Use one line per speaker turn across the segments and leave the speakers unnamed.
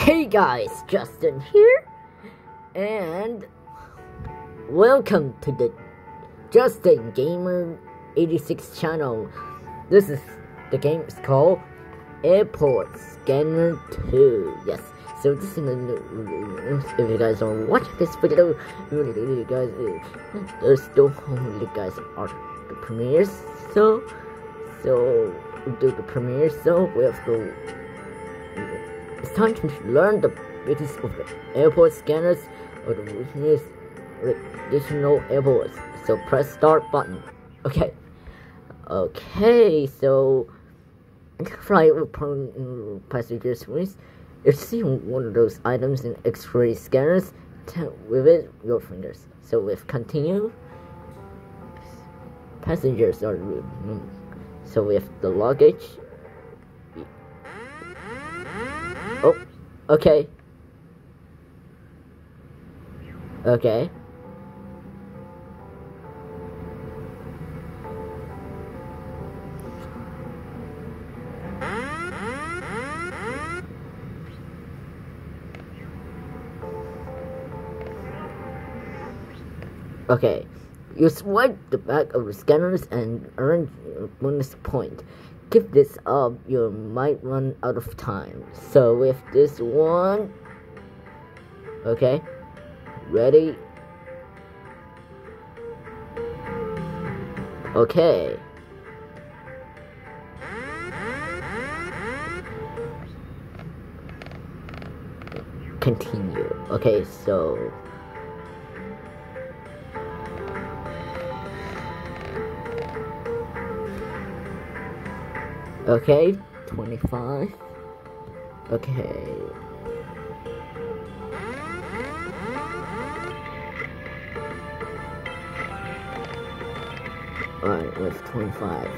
Hey guys, Justin here, and welcome to the Justin Gamer 86 channel. This is the game is called Airport Scanner 2. Yes, so this is if you guys are watching this video, you guys there's still you guys are the premieres. So we do the premiere. So we have to. It's time to learn the basics of the airport scanners or the weakness additional airports. So press start button. Okay, so flight passengers wings. If you see one of those items in X-ray scanners, tap with it your fingers. So with continue, passengers are so with the luggage. Oh, okay. Okay. Okay. You swipe the back of the scanners and earn a bonus point. Keep this up, you might run out of time. So with this one, okay, ready? Okay. Continue. Okay, so okay, 25. Okay. Alright, with 25.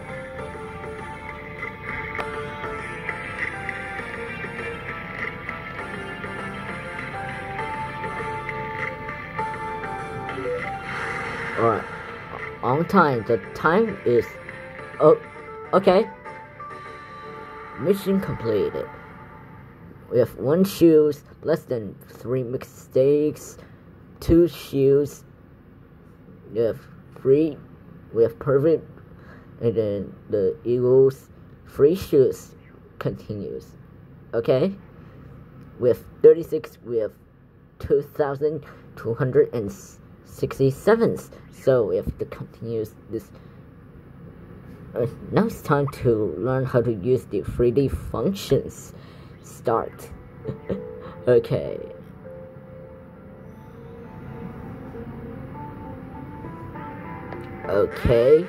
Alright. On time. The time is okay. Mission completed. We have 1 shoes, less than 3 mistakes, 2 shoes, we have 3, we have perfect, and then the Eagles 3 shoes continues. Okay? With 36, we have 2,267. So if the continues this. Now it's time to learn how to use the 3D functions. Start. Okay. Okay.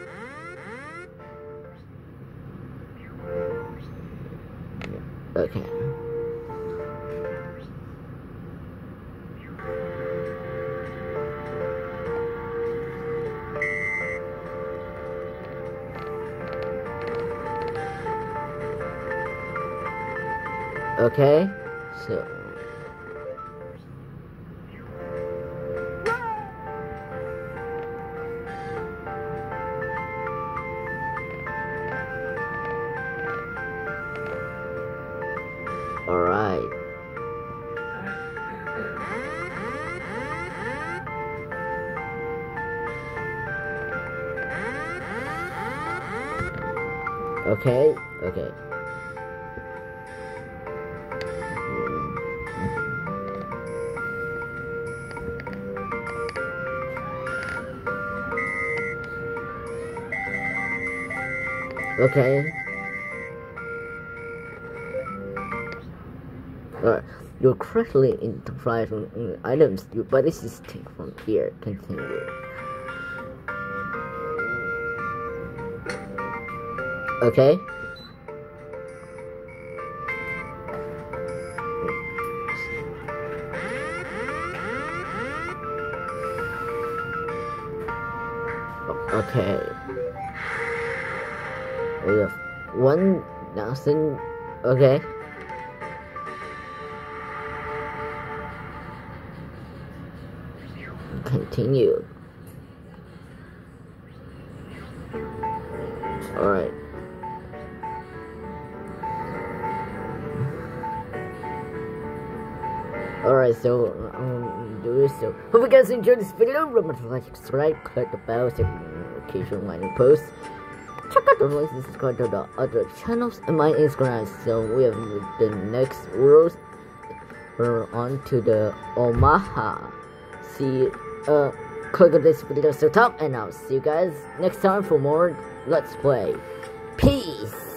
Okay. Okay, so all right. Okay. Okay. Alright. You're correctly identified from items, but this is take from here. Continue. Okay. Okay. We have 1,000. Okay. Continue. Alright. Alright, so do this. So hope you guys enjoyed this video. Remember to like, subscribe, click the bell, so occasional minor posts. Check out the links and subscribe to the other channels and my Instagram. So we have the next world. We're on to the Omaha. See, click on this video so top, and I'll see you guys next time for more Let's Play. Peace.